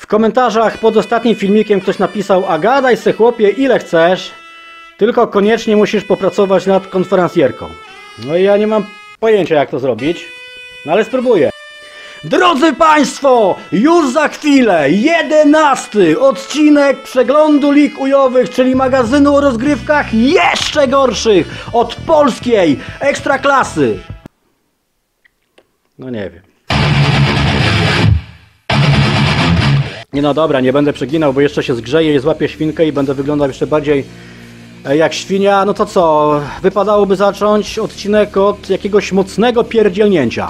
komentarzach pod ostatnim filmikiem ktoś napisał: a gadaj se chłopie ile chcesz, tylko koniecznie musisz popracować nad konferencjerką. No i ja nie mam pojęcia jak to zrobić, no ale spróbuję. Drodzy Państwo, już za chwilę 11. odcinek przeglądu lig ujowych, czyli magazynu o rozgrywkach jeszcze gorszych od polskiej ekstraklasy. No nie wiem. Nie no dobra, nie będę przeginał, bo jeszcze się zgrzeję i złapię świnkę i będę wyglądał jeszcze bardziej jak świnia. No to co, wypadałoby zacząć odcinek od jakiegoś mocnego pierdzielnięcia.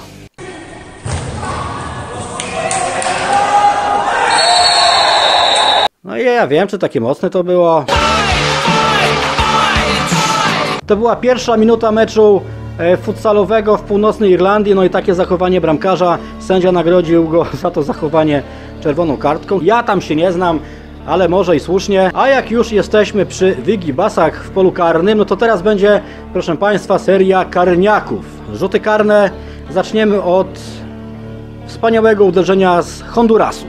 No i ja wiem, czy takie mocne to było. To była pierwsza minuta meczu futsalowego w północnej Irlandii. No i takie zachowanie bramkarza. Sędzia nagrodził go za to zachowanie czerwoną kartką. Ja tam się nie znam, ale może i słusznie. A jak już jesteśmy przy wygibasach w polu karnym, no to teraz będzie, proszę Państwa, seria karniaków. Rzuty karne. Zaczniemy od wspaniałego uderzenia z Hondurasu.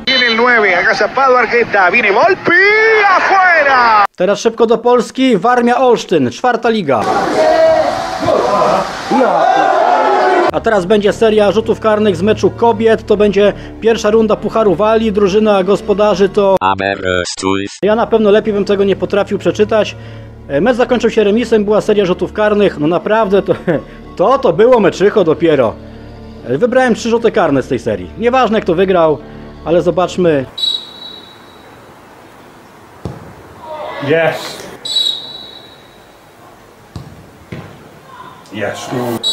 Teraz szybko do Polski. Warmia Olsztyn, 4. liga. A teraz będzie seria rzutów karnych z meczu kobiet. To będzie pierwsza runda Pucharu Walii. Drużyna gospodarzy to... Ja na pewno lepiej bym tego nie potrafił przeczytać. Mecz zakończył się remisem, była seria rzutów karnych. No naprawdę to było meczycho dopiero. Wybrałem 3 rzuty karne z tej serii. Nieważne kto wygrał, ale zobaczmy. Yes. Yes.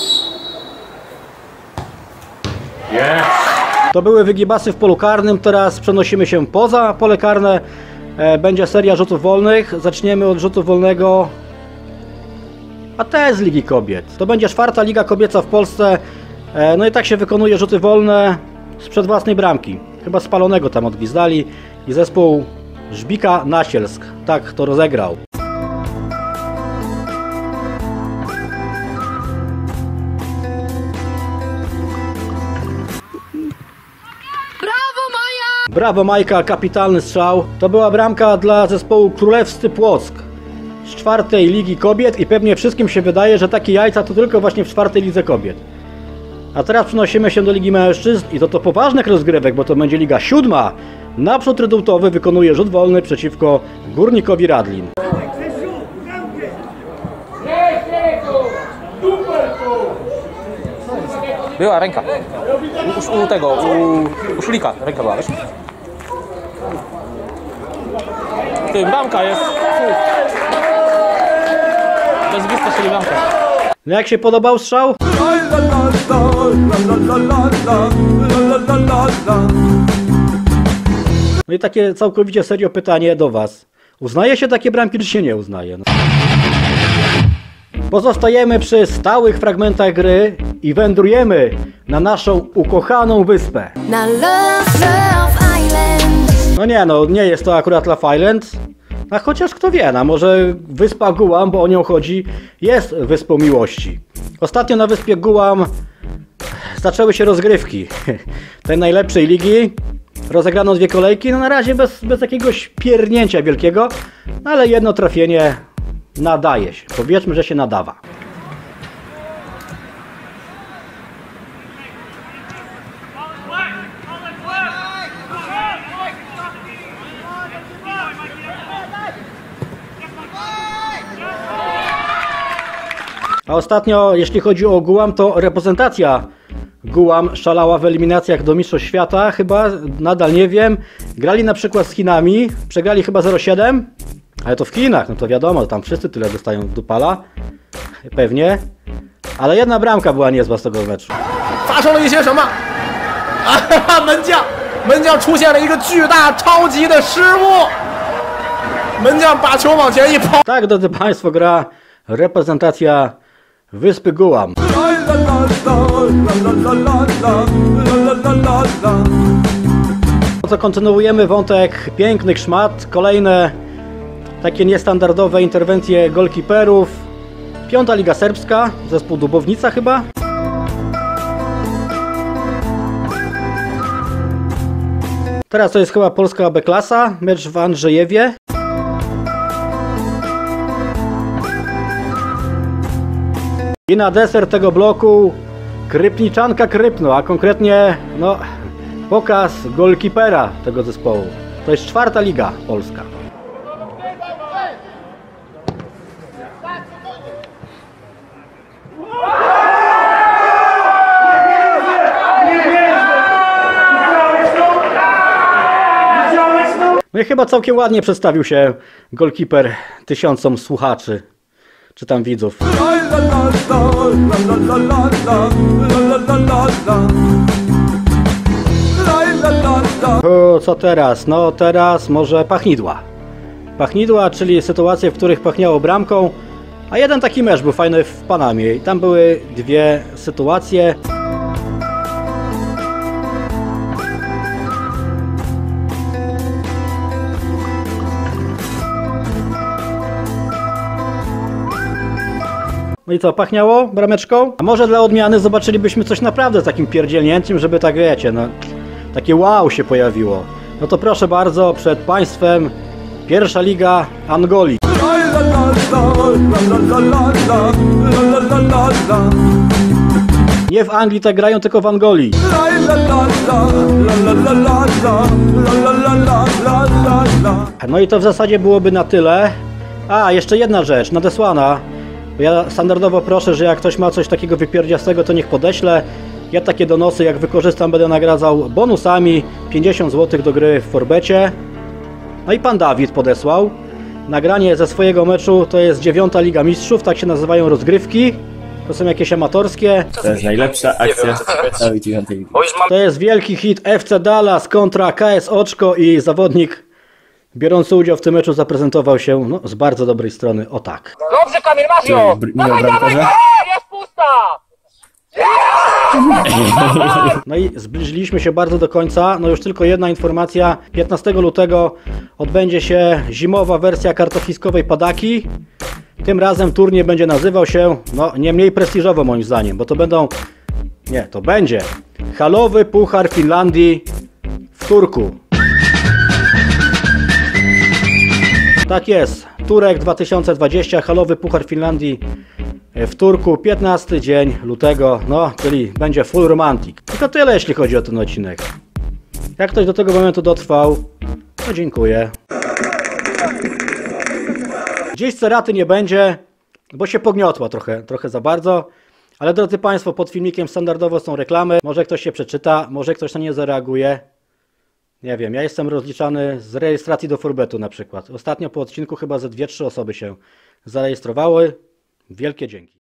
Yes. To były wygibasy w polu karnym. Teraz przenosimy się poza pole karne. Będzie seria rzutów wolnych. Zaczniemy od rzutu wolnego. A te z Ligi Kobiet. To będzie 4. liga kobieca w Polsce. No i tak się wykonuje rzuty wolne sprzed własnej bramki. Chyba spalonego tam odgwizdali i zespół Żbika Nasielsk tak to rozegrał. Brawo Majka, kapitalny strzał. To była bramka dla zespołu Królewscy Płock z 4. ligi kobiet i pewnie wszystkim się wydaje, że takie jajca to tylko właśnie w 4. lidze kobiet. A teraz przenosimy się do Ligi Mężczyzn i to poważnych rozgrywek, bo to będzie Liga 7. Naprzód Rydultowy wykonuje rzut wolny przeciwko Górnikowi Radlin. Była ręka. U Szulika ręka była, wiesz? Ty, bramka jest. Bezwista sobie bramka. No jak się podobał strzał? No i takie całkowicie serio pytanie do Was. Uznaje się takie bramki, czy się nie uznaje? No. Pozostajemy przy stałych fragmentach gry i wędrujemy na naszą ukochaną wyspę. Na Love Island. No nie jest to akurat Love Island. A chociaż kto wie, no może wyspa Guam, bo o nią chodzi, jest wyspą miłości. Ostatnio na wyspie Guam zaczęły się rozgrywki tej najlepszej ligi. Rozegrano 2 kolejki, no na razie bez jakiegoś piernięcia wielkiego, ale jedno trafienie nadaje się. Powiedzmy, że się nadawa. A ostatnio, jeśli chodzi o Guam, to reprezentacja Guam szalała w eliminacjach do Mistrzostw Świata, chyba, nadal nie wiem. Grali na przykład z Chinami, przegrali chyba 0-7, ale to w Chinach, no to wiadomo, tam wszyscy tyle dostają do pala, pewnie. Ale jedna bramka była niezła z tego meczu. 发生了一些什么？门将出现了一个巨大超级的失误，门将把球往前一抛。 Tak, drodzy Państwo, gra reprezentacja wyspy Guam. To kontynuujemy wątek pięknych szmat, kolejne takie niestandardowe interwencje golkiperów. 5. liga serbska, zespół Dubownica chyba. Teraz to jest chyba polska B-klasa, mecz w Andrzejewie. I na deser tego bloku Krypniczanka Krypno, a konkretnie no, pokaz golkipera tego zespołu. To jest 4. liga polska. No i chyba całkiem ładnie przedstawił się golkiper tysiącom słuchaczy, czy tam widzów. O, co teraz? No teraz może pachnidła. Pachnidła, czyli sytuacje, w których pachniało bramką, a jeden taki mecz był fajny w Panamie i tam były dwie sytuacje. No i co, pachniało brameczką? A może dla odmiany zobaczylibyśmy coś naprawdę takim pierdzielnięciem, żeby tak wiecie, no takie wow się pojawiło. No to proszę bardzo, przed Państwem 1. liga Angolii. Nie w Anglii tak grają, tylko w Angolii. No i to w zasadzie byłoby na tyle. A, jeszcze jedna rzecz, nadesłana. Ja standardowo proszę, że jak ktoś ma coś takiego wypierdziastego, to niech podeśle. Ja takie donosy, jak wykorzystam, będę nagradzał bonusami. 50 zł do gry w Forbecie. No i pan Dawid podesłał. Nagranie ze swojego meczu, to jest 9. Liga Mistrzów, tak się nazywają rozgrywki. To są jakieś amatorskie. To jest najlepsza akcja całej 9. ligi. To jest wielki hit FC Dallas kontra KS Oczko i zawodnik biorący udział w tym meczu zaprezentował się no, z bardzo dobrej strony. O tak. Dobrze, Kamil, masz ją! Minął bramkarza. Jest pusta! No i zbliżyliśmy się bardzo do końca. No już tylko jedna informacja. 15 lutego odbędzie się zimowa wersja kartofiskowej Padaki. Tym razem turniej będzie nazywał się, no nie mniej prestiżowo moim zdaniem, bo to będą, nie, to będzie halowy Puchar Finlandii w Turku. Tak jest, Turek 2020, halowy Puchar Finlandii w Turku, 15 dzień lutego, no czyli będzie full romantic. Tylko tyle, jeśli chodzi o ten odcinek. Jak ktoś do tego momentu dotrwał, to dziękuję. Gdzieś ceraty nie będzie, bo się pogniotła trochę za bardzo. Ale drodzy Państwo, pod filmikiem standardowo są reklamy. Może ktoś się przeczyta, może ktoś na nie zareaguje. Nie wiem, ja jestem rozliczany z rejestracji do Forbetu na przykład. Ostatnio po odcinku chyba ze 2-3 osoby się zarejestrowały. Wielkie dzięki.